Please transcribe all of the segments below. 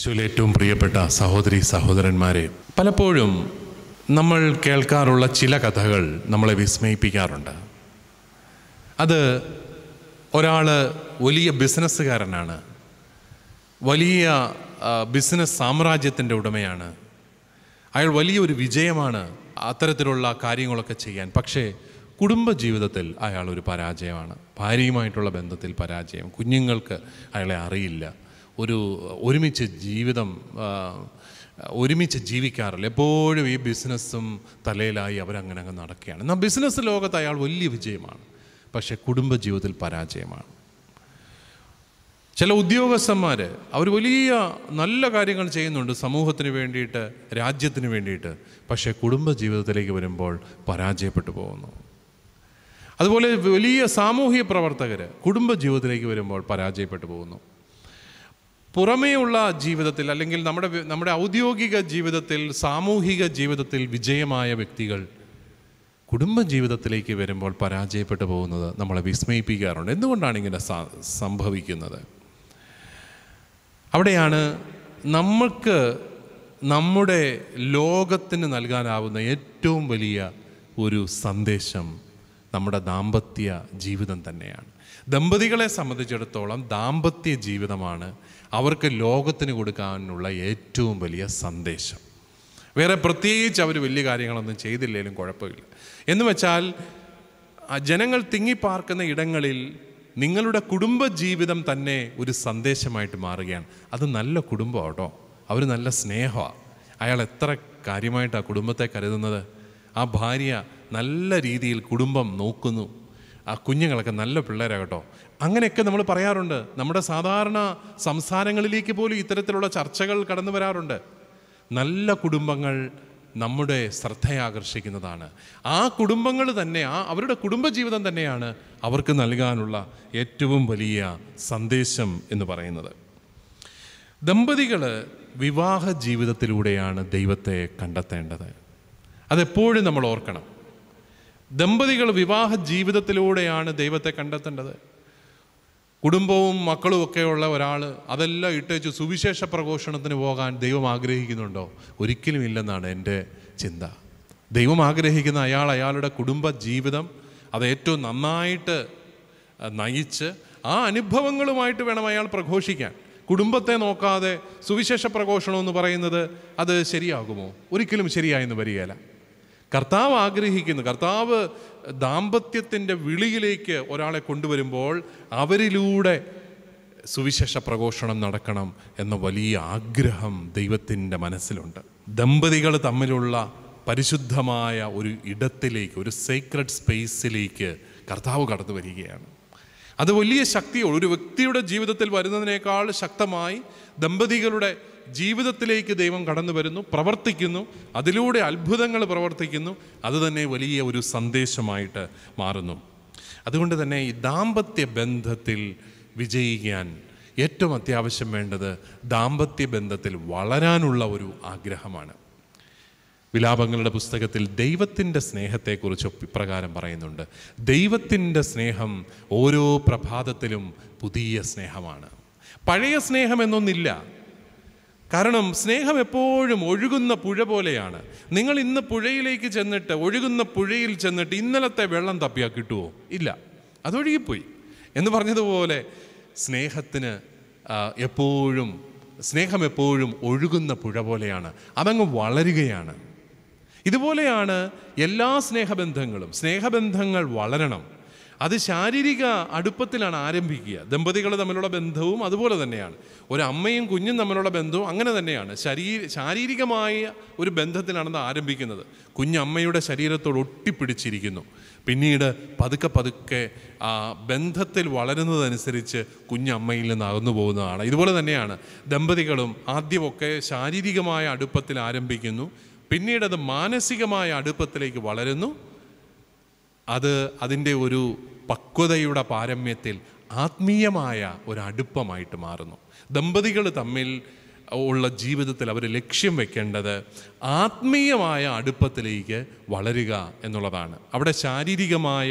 ഈശോയിൽ ഏറ്റവും പ്രിയപ്പെട്ട സഹോദരി സഹോദരന്മാരെ, പലപ്പോഴും നമ്മൾ കേൾക്കാറുള്ള ചില കഥകൾ നമ്മളെ വിസ്മയിപ്പിക്കാറുണ്ട്. അത് ഒരാൾ വലിയ ബിസിനസ്സുകാരനാണ്, വലിയ ബിസിനസ് സാമ്രാജ്യത്തിൻ്റെ ഉടമയാണ്, അയാൾ വലിയൊരു വിജയമാണ് അത്തരത്തിലുള്ള കാര്യങ്ങളൊക്കെ ചെയ്യാൻ. പക്ഷേ കുടുംബജീവിതത്തിൽ അയാൾ ഒരു പരാജയമാണ്. ഭാര്യയുമായിട്ടുള്ള ബന്ധത്തിൽ പരാജയം, കുഞ്ഞുങ്ങൾക്ക് അയാളെ അറിയില്ല, ഒരുമിച്ച് ജീവിക്കാറില്ല, എപ്പോഴും ഈ ബിസിനസ്സും തലയിലായി അവരങ്ങനെ നടക്കുകയാണ്. എന്നാൽ ബിസിനസ് ലോകത്ത് അയാൾ വലിയ വിജയമാണ്, പക്ഷേ കുടുംബജീവിതത്തിൽ പരാജയമാണ്. ചില ഉദ്യോഗസ്ഥന്മാർ അവർ വലിയ നല്ല കാര്യങ്ങൾ ചെയ്യുന്നുണ്ട് സമൂഹത്തിന് വേണ്ടിയിട്ട്, രാജ്യത്തിന് വേണ്ടിയിട്ട്, പക്ഷേ കുടുംബജീവിതത്തിലേക്ക് വരുമ്പോൾ പരാജയപ്പെട്ടു പോകുന്നു. അതുപോലെ വലിയ സാമൂഹിക പ്രവർത്തകർ കുടുംബജീവിതത്തിലേക്ക് വരുമ്പോൾ പരാജയപ്പെട്ടു പോകുന്നു. പുറമേയുള്ള ജീവിതത്തിൽ അല്ലെങ്കിൽ നമ്മുടെ ഔദ്യോഗിക ജീവിതത്തിൽ, സാമൂഹിക ജീവിതത്തിൽ വിജയമായ വ്യക്തികൾ കുടുംബജീവിതത്തിലേക്ക് വരുമ്പോൾ പരാജയപ്പെട്ടു പോകുന്നത് നമ്മളെ വിസ്മയിപ്പിക്കാറുണ്ട്. എന്തുകൊണ്ടാണ് ഇങ്ങനെ സംഭവിക്കുന്നത്? അവിടെയാണ് നമുക്ക് നമ്മുടെ ലോകത്തിന് നൽകാനാവുന്ന ഏറ്റവും വലിയ ഒരു സന്ദേശം നമ്മുടെ ദാമ്പത്യ ജീവിതം തന്നെയാണ്. ദമ്പതികളെ സംബന്ധിച്ചിടത്തോളം ദാമ്പത്യ ജീവിതമാണ് അവർക്ക് ലോകത്തിന് കൊടുക്കാനുള്ള ഏറ്റവും വലിയ സന്ദേശം. വേറെ പ്രത്യേകിച്ച് അവർ വലിയ കാര്യങ്ങളൊന്നും ചെയ്തില്ലെങ്കിലും കുഴപ്പമില്ല. എന്ന് വെച്ചാൽ ജനങ്ങൾ തിങ്ങിപ്പാർക്കുന്ന ഇടങ്ങളിൽ നിങ്ങളുടെ കുടുംബജീവിതം തന്നെ ഒരു സന്ദേശമായിട്ട് മാറുകയാണ്. അത് നല്ല കുടുംബം കേട്ടോ, അവർ നല്ല സ്നേഹമാണ്, അയാൾ എത്ര കാര്യമായിട്ടാണ് കുടുംബത്തെ കരുതുന്നത്, ആ ഭാര്യ നല്ല രീതിയിൽ കുടുംബം നോക്കുന്നു, ആ കുഞ്ഞുങ്ങളൊക്കെ നല്ല പിള്ളേരാകട്ടോ, അങ്ങനെയൊക്കെ നമ്മൾ പറയാറുണ്ട്. നമ്മുടെ സാധാരണ സംസാരങ്ങളിലേക്ക് പോലും ഇത്തരത്തിലുള്ള ചർച്ചകൾ കടന്നു വരാറുണ്ട്. നല്ല കുടുംബങ്ങൾ നമ്മുടെ ശ്രദ്ധയാകർഷിക്കുന്നതാണ്. ആ കുടുംബങ്ങൾ തന്നെ, അവരുടെ കുടുംബജീവിതം തന്നെയാണ് അവർക്ക് നൽകാനുള്ള ഏറ്റവും വലിയ സന്ദേശം എന്ന് പറയുന്നത്. ദമ്പതികൾ വിവാഹ ജീവിതത്തിലൂടെയാണ് ദൈവത്തെ കണ്ടെത്തേണ്ടത്. അതെപ്പോഴും നമ്മൾ ഓർക്കണം. ദമ്പതികൾ വിവാഹ ജീവിതത്തിലൂടെയാണ് ദൈവത്തെ കണ്ടെത്തേണ്ടത്. കുടുംബവും മക്കളും ഒക്കെയുള്ള ഒരാൾ അതെല്ലാം ഇട്ടേച്ച് സുവിശേഷ പ്രഘോഷണത്തിന് പോകാൻ ദൈവം ആഗ്രഹിക്കുന്നുണ്ടോ? ഒരിക്കലും ഇല്ലെന്നാണ് എൻ്റെ ചിന്ത. ദൈവം ആഗ്രഹിക്കുന്ന അയാളുടെ കുടുംബ ജീവിതം അത് ഏറ്റവും നന്നായിട്ട് നയിച്ച് ആ അനുഭവങ്ങളുമായിട്ട് വേണം അയാൾ പ്രഘോഷിക്കാൻ. കുടുംബത്തെ നോക്കാതെ സുവിശേഷ പ്രഘോഷണം എന്ന് പറയുന്നത് അത് ശരിയാകുമോ? ഒരിക്കലും ശരിയായെന്ന് വരികയില്ല. കർത്താവ് ആഗ്രഹിക്കുന്നു, കർത്താവ് ദാമ്പത്യത്തിൻ്റെ വിളിയിലേക്ക് ഒരാളെ കൊണ്ടുവരുമ്പോൾ അവരിലൂടെ സുവിശേഷ പ്രഘോഷണം നടക്കണം എന്ന വലിയ ആഗ്രഹം ദൈവത്തിൻ്റെ മനസ്സിലുണ്ട്. ദമ്പതികൾ തമ്മിലുള്ള പരിശുദ്ധമായ ഒരു ഇടത്തിലേക്ക്, ഒരു സീക്രട്ട് സ്പേസിലേക്ക് കർത്താവ് കടന്നു വരികയാണ്. അത് വലിയ ശക്തിയോട് ഒരു വ്യക്തിയുടെ ജീവിതത്തിൽ വരുന്നതിനേക്കാൾ ശക്തമായി ദമ്പതികളുടെ ജീവിതത്തിലേക്ക് ദൈവം കടന്നു വരുന്നു, പ്രവർത്തിക്കുന്നു, അതിലൂടെ അത്ഭുതങ്ങൾ പ്രവർത്തിക്കുന്നു. അതുതന്നെ വലിയ ഒരു സന്ദേശമായിട്ട് മാറുന്നു. അതുകൊണ്ട് തന്നെ ഈ ദാമ്പത്യ ബന്ധത്തിൽ വിജയിക്കാൻ ഏറ്റവും അത്യാവശ്യം വേണ്ടത് ദാമ്പത്യ ബന്ധത്തിൽ വളരാനുള്ള ഒരു ആഗ്രഹമാണ്. വിലാപങ്ങളുടെ പുസ്തകത്തിൽ ദൈവത്തിൻ്റെ സ്നേഹത്തെക്കുറിച്ച് ഇപ്രകാരം പറയുന്നുണ്ട്: ദൈവത്തിൻ്റെ സ്നേഹം ഓരോ പ്രഭാതത്തിലും പുതിയ സ്നേഹമാണ്. പഴയ സ്നേഹം എന്നൊന്നില്ല. കാരണം സ്നേഹം എപ്പോഴും ഒഴുകുന്ന പുഴ പോലെയാണ്. നിങ്ങൾ ഇന്ന് പുഴയിലേക്ക് ചെന്നിട്ട്, ഒഴുകുന്ന പുഴയിൽ ചെന്നിട്ട് ഇന്നലത്തെ വെള്ളം തപ്പിയാൽ കിട്ടുമോ? ഇല്ല, അതൊഴുകിപ്പോയി എന്ന് പറഞ്ഞതുപോലെ സ്നേഹം എപ്പോഴും ഒഴുകുന്ന പുഴ പോലെയാണ്, അതങ്ങ് വളരുകയാണ്. ഇതുപോലെയാണ് എല്ലാ സ്നേഹബന്ധങ്ങൾ വളരണം. അത് ശാരീരിക അടുപ്പത്തിലാണ് ആരംഭിക്കുക. ദമ്പതികൾ തമ്മിലുള്ള ബന്ധവും അതുപോലെ തന്നെയാണ്. ഒരു അമ്മയും കുഞ്ഞും തമ്മിലുള്ള ബന്ധവും അങ്ങനെ തന്നെയാണ്. ശാരീരികമായ ഒരു ബന്ധത്തിലാണെന്ന് ആരംഭിക്കുന്നത്. കുഞ്ഞമ്മയുടെ ശരീരത്തോട് ഒട്ടിപ്പിടിച്ചിരിക്കുന്നു. പിന്നീട് പതുക്കെ ആ ബന്ധത്തിൽ വളരുന്നതനുസരിച്ച് കുഞ്ഞമ്മയിൽ നിന്ന് അകന്നു പോകുന്നതാണ്. ഇതുപോലെ തന്നെയാണ് ദമ്പതികളും. ആദ്യമൊക്കെ ശാരീരികമായ അടുപ്പത്തിൽ ആരംഭിക്കുന്നു, പിന്നീട് അത് മാനസികമായ അടുപ്പത്തിലേക്ക് വളരുന്നു. അതിൻ്റെ ഒരു പക്വതയുടെ പാരമ്യത്തിൽ ആത്മീയമായ ഒരു അടുപ്പമായിട്ട് മാറുന്നു. ദമ്പതികൾ തമ്മിൽ ഉള്ള ജീവിതത്തിൽ അവർ ലക്ഷ്യം വെക്കേണ്ടത് ആത്മീയമായ അടുപ്പത്തിലേക്ക് വളരുക എന്നുള്ളതാണ്. അവിടെ ശാരീരികമായ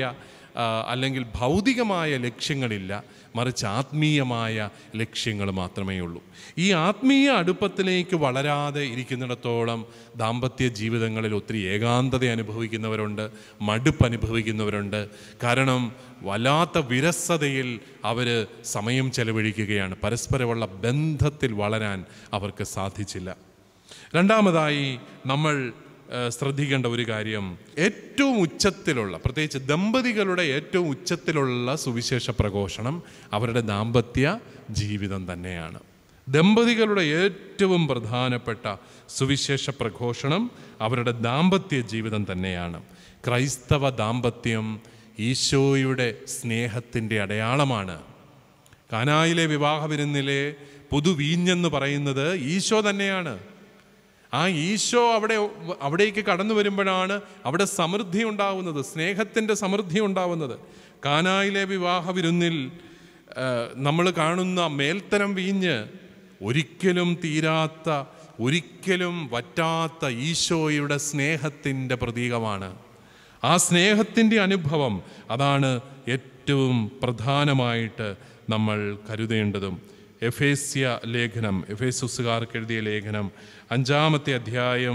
അല്ലെങ്കിൽ ഭൗതികമായ ലക്ഷ്യങ്ങളില്ല, മറിച്ച് ആത്മീയമായ ലക്ഷ്യങ്ങൾ മാത്രമേ ഉള്ളൂ. ഈ ആത്മീയ അടുപ്പത്തിലേക്ക് വളരാതെ ഇരിക്കുന്നിടത്തോളം ദാമ്പത്യ ജീവിതങ്ങളിൽ ഒത്തിരി ഏകാന്തത അനുഭവിക്കുന്നവരുണ്ട്, മടുപ്പ് അനുഭവിക്കുന്നവരുണ്ട്. കാരണം വല്ലാത്ത വിരസതയിൽ അവർ സമയം ചെലവഴിക്കുകയാണ്. പരസ്പരമുള്ള ബന്ധത്തിൽ വളരാൻ അവർക്ക് സാധിച്ചില്ല. രണ്ടാമതായി നമ്മൾ ശ്രദ്ധിക്കേണ്ട ഒരു കാര്യം, ഏറ്റവും ഉച്ചത്തിലുള്ള, പ്രത്യേകിച്ച് ദമ്പതികളുടെ ഏറ്റവും ഉച്ചത്തിലുള്ള സുവിശേഷ പ്രഘോഷണം അവരുടെ ദാമ്പത്യ ജീവിതം തന്നെയാണ്. ദമ്പതികളുടെ ഏറ്റവും പ്രധാനപ്പെട്ട സുവിശേഷ പ്രഘോഷണം അവരുടെ ദാമ്പത്യ ജീവിതം തന്നെയാണ്. ക്രൈസ്തവ ദാമ്പത്യം ഈശോയുടെ സ്നേഹത്തിൻ്റെ അടയാളമാണ്. കാനായിലെ വിവാഹ വിരുന്നിലെ പുതുവീഞ്ഞെന്ന് പറയുന്നത് ഈശോ തന്നെയാണ്. ആ ഈശോ അവിടേക്ക് കടന്നു വരുമ്പോഴാണ് അവിടെ സമൃദ്ധി ഉണ്ടാവുന്നത്, സ്നേഹത്തിൻ്റെ സമൃദ്ധി ഉണ്ടാവുന്നത്. കാനായിലെ വിവാഹ വിരുന്നിൽ നമ്മൾ കാണുന്ന മേൽത്തരം വീഞ്ഞ് ഒരിക്കലും തീരാത്ത, ഒരിക്കലും വറ്റാത്ത ഈശോയുടെ സ്നേഹത്തിൻ്റെ പ്രതീകമാണ്. ആ സ്നേഹത്തിൻ്റെ അനുഭവം അതാണ് ഏറ്റവും പ്രധാനമായിട്ട് നമ്മൾ കരുതേണ്ടതും. എഫേസ്യ ലേഖനം, എഫേസുസുകാർക്ക് എഴുതിയ ലേഖനം 5-ാമത്തെ അധ്യായം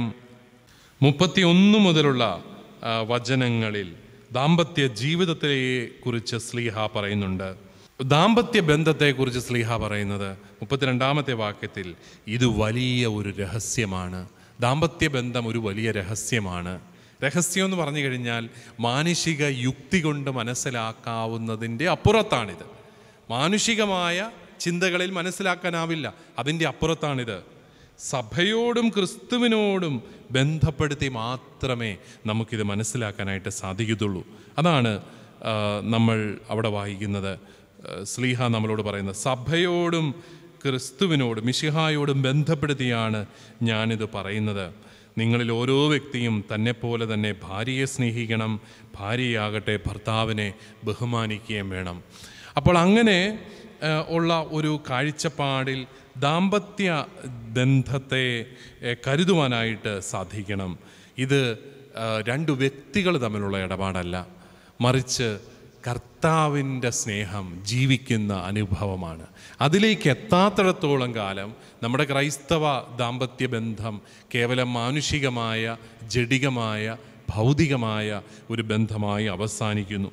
31 മുതലുള്ള വചനങ്ങളിൽ ദാമ്പത്യ ജീവിതത്തെ കുറിച്ച് ശ്ലീഹ പറയുന്നുണ്ട്. ദാമ്പത്യ ബന്ധത്തെക്കുറിച്ച് ശ്ലീഹ പറയുന്നത് 32-ാമത്തെ വാക്യത്തിൽ, ഇത് വലിയ ഒരു രഹസ്യമാണ്. ദാമ്പത്യ ബന്ധം ഒരു വലിയ രഹസ്യമാണ്. രഹസ്യം എന്ന് പറഞ്ഞു കഴിഞ്ഞാൽ മാനുഷിക യുക്തി കൊണ്ട് മനസ്സിലാക്കാവുന്നതിൻ്റെ അപ്പുറത്താണിത്. മാനുഷികമായ ചിന്തകളിൽ മനസ്സിലാക്കാനാവില്ല, അതിൻ്റെ അപ്പുറത്താണിത്. സഭയോടും ക്രിസ്തുവിനോടും ബന്ധപ്പെടുത്തി മാത്രമേ നമുക്കിത് മനസ്സിലാക്കാനായിട്ട് സാധിക്കത്തുള്ളൂ. അതാണ് നമ്മൾ അവിടെ വായിക്കുന്നത്. ശ്ലീഹ നമ്മളോട് പറയുന്നത്, സഭയോടും ക്രിസ്തുവിനോടും മിശിഹായോടും ബന്ധപ്പെടുത്തിയാണ് ഞാനിത് പറയുന്നത്. നിങ്ങളിൽ ഓരോ വ്യക്തിയും തന്നെപ്പോലെ തന്നെ ഭാര്യയെ സ്നേഹിക്കണം, ഭാര്യയാകട്ടെ ഭർത്താവിനെ ബഹുമാനിക്കുകയും വേണം. അപ്പോൾ അങ്ങനെ ഉള്ള ഒരു കാഴ്ചപ്പാടിൽ ദാമ്പത്യ ബന്ധത്തെ കരുതുവാനായിട്ട് സാധിക്കണം. ഇത് രണ്ട് വ്യക്തികൾ തമ്മിലുള്ള ഇടപാടല്ല, മറിച്ച് കർത്താവിൻ്റെ സ്നേഹം ജീവിക്കുന്ന അനുഭവമാണ്. അതിലേക്ക് എത്താത്തിടത്തോളം കാലം നമ്മുടെ ക്രൈസ്തവ ദാമ്പത്യ ബന്ധം കേവലം മാനുഷികമായ, ജഡികമായ, ഭൗതികമായ ഒരു ബന്ധമായി അവസാനിക്കുന്നു.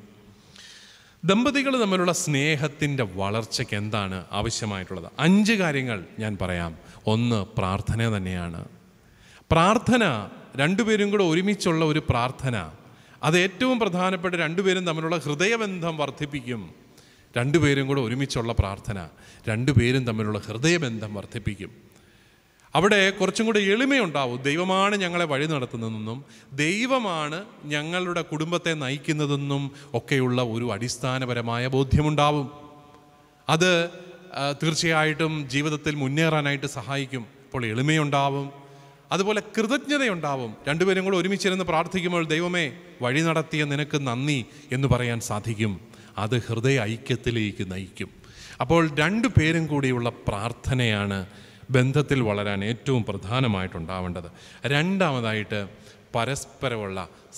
ദമ്പതികൾ തമ്മിലുള്ള സ്നേഹത്തിൻ്റെ വളർച്ചയ്ക്ക് എന്താണ് ആവശ്യമായിട്ടുള്ളത്? 5 കാര്യങ്ങൾ ഞാൻ പറയാം. 1, പ്രാർത്ഥന തന്നെയാണ്. പ്രാർത്ഥന, രണ്ടുപേരും കൂടെ ഒരുമിച്ചുള്ള ഒരു പ്രാർത്ഥന, അത് ഏറ്റവും പ്രധാനപ്പെട്ട. രണ്ടുപേരും തമ്മിലുള്ള ഹൃദയബന്ധം വർദ്ധിപ്പിക്കും. രണ്ടുപേരും കൂടെ ഒരുമിച്ചുള്ള പ്രാർത്ഥന രണ്ടുപേരും തമ്മിലുള്ള ഹൃദയബന്ധം വർദ്ധിപ്പിക്കും. അവിടെ കുറച്ചും കൂടെ എളിമയുണ്ടാവും. ദൈവമാണ് ഞങ്ങളെ വഴി നടത്തുന്നതെന്നും ദൈവമാണ് ഞങ്ങളുടെ കുടുംബത്തെ നയിക്കുന്നതെന്നും ഒക്കെയുള്ള ഒരു അടിസ്ഥാനപരമായ ബോധ്യമുണ്ടാവും. അത് തീർച്ചയായിട്ടും ജീവിതത്തിൽ മുന്നേറാനായിട്ട് സഹായിക്കും. അപ്പോൾ എളിമയുണ്ടാവും, അതുപോലെ കൃതജ്ഞതയുണ്ടാവും. രണ്ടുപേരും കൂടെ ഒരുമിച്ചിരുന്ന് പ്രാർത്ഥിക്കുമ്പോൾ ദൈവമേ വഴി നടത്തിയ നിനക്ക് നന്ദി എന്ന് പറയാൻ സാധിക്കും. അത് ഹൃദയ ഐക്യത്തിലേക്ക് നയിക്കും. അപ്പോൾ രണ്ടുപേരും കൂടിയുള്ള പ്രാർത്ഥനയാണ് ബന്ധത്തിൽ വളരാൻ ഏറ്റവും പ്രധാനമായിട്ടുണ്ടാവേണ്ടത്. രണ്ടാമതായിട്ട് പരസ്പരമുള്ള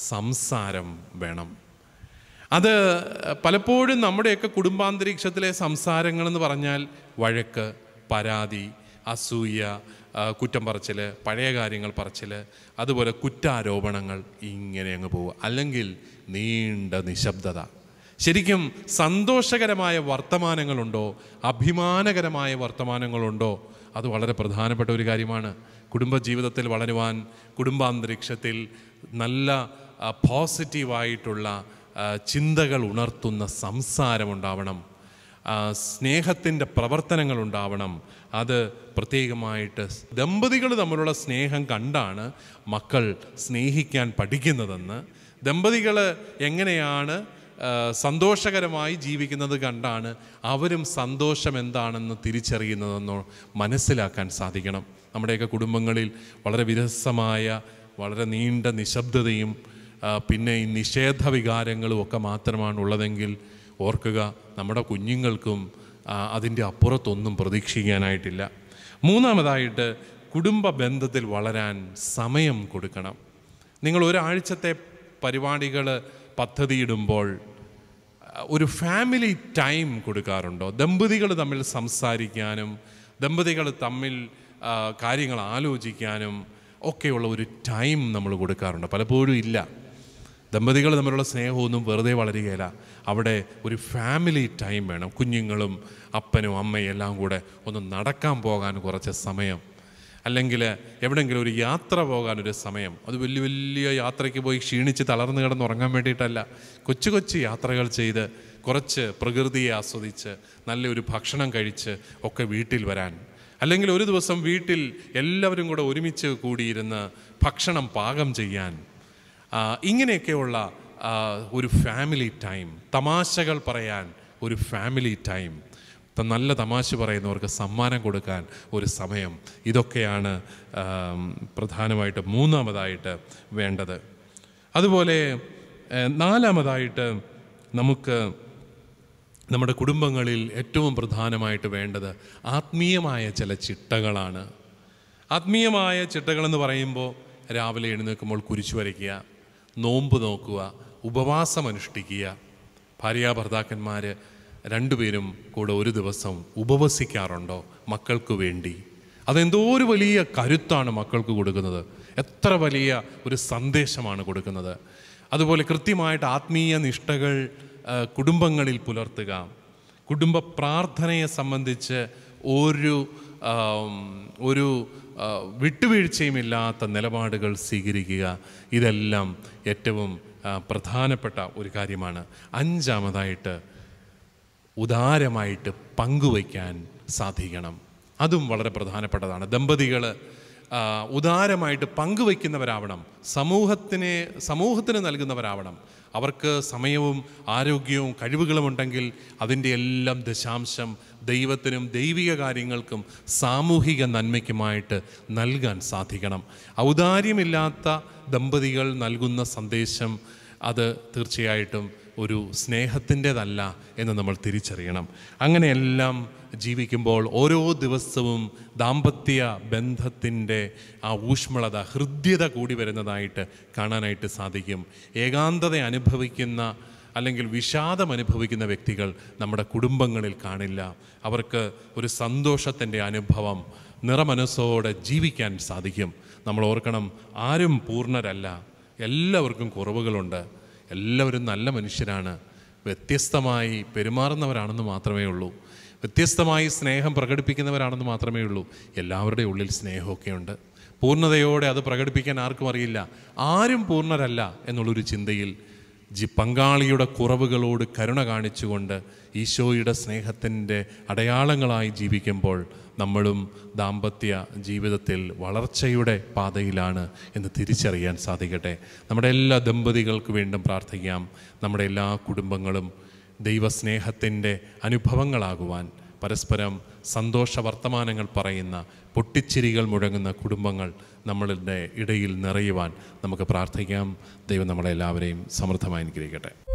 സംസാരം വേണം. അത് പലപ്പോഴും നമ്മുടെയൊക്കെ കുടുംബാന്തരീക്ഷത്തിലെ സംസാരങ്ങളെന്ന് പറഞ്ഞാൽ വഴക്ക്, പരാതി, അസൂയ, കുറ്റം പറച്ചിൽ, പഴയ കാര്യങ്ങൾ പറച്ചിൽ, അതുപോലെ കുറ്റാരോപണങ്ങൾ, ഇങ്ങനെ അങ്ങ് പോവുക. അല്ലെങ്കിൽ നീണ്ട നിശബ്ദത. ശരിക്കും സന്തോഷകരമായ വർത്തമാനങ്ങളുണ്ടോ, അഭിമാനകരമായ വർത്തമാനങ്ങളുണ്ടോ? അത് വളരെ പ്രധാനപ്പെട്ട ഒരു കാര്യമാണ്. കുടുംബജീവിതത്തിൽ വളരുവാൻ, കുടുംബാന്തരീക്ഷത്തിൽ നല്ല പോസിറ്റീവായിട്ടുള്ള ചിന്തകൾ ഉണർത്തുന്ന സംസാരമുണ്ടാവണം, സ്നേഹത്തിൻ്റെ പ്രവർത്തനങ്ങളുണ്ടാവണം. അത് പ്രത്യേകമായിട്ട് ദമ്പതികൾ തമ്മിലുള്ള സ്നേഹം കണ്ടാണ് മക്കൾ സ്നേഹിക്കാൻ പഠിക്കുന്നതെന്ന്, ദമ്പതികൾ എങ്ങനെയാണ് സന്തോഷകരമായി ജീവിക്കുന്നത് കണ്ടാണ് അവരും സന്തോഷം എന്താണെന്ന് തിരിച്ചറിയുന്നതെന്നോ മനസ്സിലാക്കാൻ സാധിക്കണം. നമ്മുടെയൊക്കെ കുടുംബങ്ങളിൽ വളരെ വിരസമായ, വളരെ നീണ്ട നിശബ്ദതയും പിന്നെ ഈ നിഷേധ വികാരങ്ങളും ഒക്കെ മാത്രമാണ് ഉള്ളതെങ്കിൽ ഓർക്കുക, നമ്മുടെ കുഞ്ഞുങ്ങൾക്കും അതിൻ്റെ അപ്പുറത്തൊന്നും പ്രതീക്ഷിക്കാനായിട്ടില്ല. മൂന്നാമതായിട്ട് കുടുംബ ബന്ധത്തിൽ വളരാൻ സമയം കൊടുക്കണം. നിങ്ങൾ ഒരാഴ്ചത്തെ പരിപാടികൾ പദ്ധതിയിടുമ്പോൾ ഒരു ഫാമിലി ടൈം കൊടുക്കാറുണ്ടോ? ദമ്പതികൾ തമ്മിൽ സംസാരിക്കാനും ദമ്പതികൾ തമ്മിൽ കാര്യങ്ങൾ ആലോചിക്കാനും ഒക്കെയുള്ള ഒരു ടൈം നമ്മൾ കൊടുക്കാറുണ്ട്? പലപ്പോഴും ഇല്ല. ദമ്പതികൾ തമ്മിലുള്ള സ്നേഹമൊന്നും വെറുതെ വളരുകയില്ല. അവിടെ ഒരു ഫാമിലി ടൈം വേണം. കുഞ്ഞുങ്ങളും അപ്പനും അമ്മയും എല്ലാം കൂടെ ഒന്ന് നടക്കാൻ പോകാൻ കുറച്ച് സമയം, അല്ലെങ്കിൽ എവിടെയെങ്കിലും ഒരു യാത്ര പോകാനൊരു സമയം. അത് വലിയ വലിയ യാത്രയ്ക്ക് പോയി ക്ഷീണിച്ച് തളർന്നു കിടന്നുറങ്ങാൻ വേണ്ടിയിട്ടല്ല. കൊച്ചു കൊച്ചു യാത്രകൾ ചെയ്ത് കുറച്ച് പ്രകൃതിയെ ആസ്വദിച്ച് നല്ലൊരു ഭക്ഷണം കഴിച്ച് ഒക്കെ വീട്ടിൽ വരാൻ, അല്ലെങ്കിൽ ഒരു ദിവസം വീട്ടിൽ എല്ലാവരും കൂടെ ഒരുമിച്ച് കൂടിയിരുന്ന് ഭക്ഷണം പാകം ചെയ്യാൻ, ഇങ്ങനെയൊക്കെയുള്ള ഒരു ഫാമിലി ടൈം. തമാശകൾ പറയാൻ ഒരു ഫാമിലി ടൈം. നല്ല തമാശ പറയുന്നവർക്ക് സമ്മാനം കൊടുക്കാൻ ഒരു സമയം. ഇതൊക്കെയാണ് പ്രധാനമായിട്ട് മൂന്നാമതായിട്ട് വേണ്ടത്. അതുപോലെ നാലാമതായിട്ട് നമുക്ക് നമ്മുടെ കുടുംബങ്ങളിൽ ഏറ്റവും പ്രധാനമായിട്ട് വേണ്ടത് ആത്മീയമായ ചില ചിട്ടകളാണ്. ആത്മീയമായ ചിട്ടകളെന്ന് പറയുമ്പോൾ രാവിലെ എഴുന്നേൽക്കുമ്പോൾ കുരിശു വരയ്ക്കുക, നോമ്പ് നോക്കുക, ഉപവാസം അനുഷ്ഠിക്കുക. ഭാര്യാഭർത്താക്കന്മാർ രണ്ടുപേരും കൂടെ ഒരു ദിവസം ഉപവസിക്കാറുണ്ടോ മക്കൾക്ക് വേണ്ടി? അതെന്തോ ഒരു വലിയ കരുത്താണ് മക്കൾക്ക് കൊടുക്കുന്നത്. എത്ര വലിയ ഒരു സന്ദേശമാണ് കൊടുക്കുന്നത്. അതുപോലെ കൃത്യമായിട്ട് ആത്മീയ നിഷ്ഠകൾ കുടുംബങ്ങളിൽ പുലർത്തുക. കുടുംബ പ്രാർത്ഥനയെ സംബന്ധിച്ച് ഒരു വിട്ടുവീഴ്ചയുമില്ലാത്ത നിലപാടുകൾ സ്വീകരിക്കുക. ഇതെല്ലാം ഏറ്റവും പ്രധാനപ്പെട്ട ഒരു കാര്യമാണ്. അഞ്ചാമതായിട്ട് ഉദാരമായിട്ട് പങ്കുവയ്ക്കാൻ സാധിക്കണം. അതും വളരെ പ്രധാനപ്പെട്ടതാണ്. ദമ്പതികൾ ഉദാരമായിട്ട് പങ്കുവയ്ക്കുന്നവരാവണം. സമൂഹത്തിന് നൽകുന്നവരാവണം. അവർക്ക് സമയവും ആരോഗ്യവും കഴിവുകളും ഉണ്ടെങ്കിൽ അതിൻ്റെ എല്ലാം ദശാംശം ദൈവത്തിനും ദൈവിക കാര്യങ്ങൾക്കും സാമൂഹിക നന്മയ്ക്കുമായിട്ട് നൽകാൻ സാധിക്കണം. ഔദാര്യമില്ലാത്ത ദമ്പതികൾ നൽകുന്ന സന്ദേശം അത് തീർച്ചയായിട്ടും ഒരു സ്നേഹത്തിൻ്റെതല്ല എന്ന് നമ്മൾ തിരിച്ചറിയണം. അങ്ങനെയെല്ലാം ജീവിക്കുമ്പോൾ ഓരോ ദിവസവും ദാമ്പത്യ ബന്ധത്തിൻ്റെ ആ ഊഷ്മളത, ഹൃദ്യത കൂടി വരുന്നതായിട്ട് കാണാനായിട്ട് സാധിക്കും. ഏകാന്തത അനുഭവിക്കുന്ന അല്ലെങ്കിൽ വിഷാദം അനുഭവിക്കുന്ന വ്യക്തികൾ നമ്മുടെ കുടുംബങ്ങളിൽ കാണില്ല. അവർക്ക് ഒരു സന്തോഷത്തിൻ്റെ അനുഭവം നിറമനസ്സോടെ ജീവിക്കാൻ സാധിക്കും. നമ്മൾ ഓർക്കണം, ആരും പൂർണ്ണരല്ല. എല്ലാവർക്കും കുറവുകളുണ്ട്. എല്ലാവരും നല്ല മനുഷ്യരാണ്. വ്യത്യസ്തമായി പെരുമാറുന്നവരാണെന്ന് മാത്രമേ ഉള്ളൂ. വ്യത്യസ്തമായി സ്നേഹം പ്രകടിപ്പിക്കുന്നവരാണെന്ന് മാത്രമേ ഉള്ളൂ. എല്ലാവരുടെയും ഉള്ളിൽ സ്നേഹമൊക്കെയുണ്ട്. പൂർണ്ണതയോടെ അത് പ്രകടിപ്പിക്കാൻ ആർക്കും അറിയില്ല. ആരും പൂർണ്ണരല്ല എന്നുള്ളൊരു ചിന്തയിൽ പങ്കാളിയുടെ കുറവുകളോട് കരുണ കാണിച്ചുകൊണ്ട് ഈശോയുടെ സ്നേഹത്തിൻ്റെ അടയാളങ്ങളായി ജീവിക്കുമ്പോൾ നമ്മളും ദാമ്പത്യ ജീവിതത്തിൽ വളർച്ചയുടെ പാതയിലാണ് എന്ന് തിരിച്ചറിയാൻ സാധിക്കട്ടെ. നമ്മുടെ എല്ലാ ദമ്പതികൾക്ക് വേണ്ടും പ്രാർത്ഥിക്കാം. നമ്മുടെ എല്ലാ കുടുംബങ്ങളും ദൈവസ്നേഹത്തിൻ്റെ അനുഭവങ്ങളാകുവാൻ, പരസ്പരം സന്തോഷ വർത്തമാനങ്ങൾ പറയുന്ന, പൊട്ടിച്ചിരികൾ മുഴങ്ങുന്ന കുടുംബങ്ങൾ നമ്മളുടെ ഇടയിൽ നിറയുവാൻ നമുക്ക് പ്രാർത്ഥിക്കാം. ദൈവം നമ്മളെല്ലാവരെയും സമൃദ്ധമായി അനുഗ്രഹിക്കട്ടെ.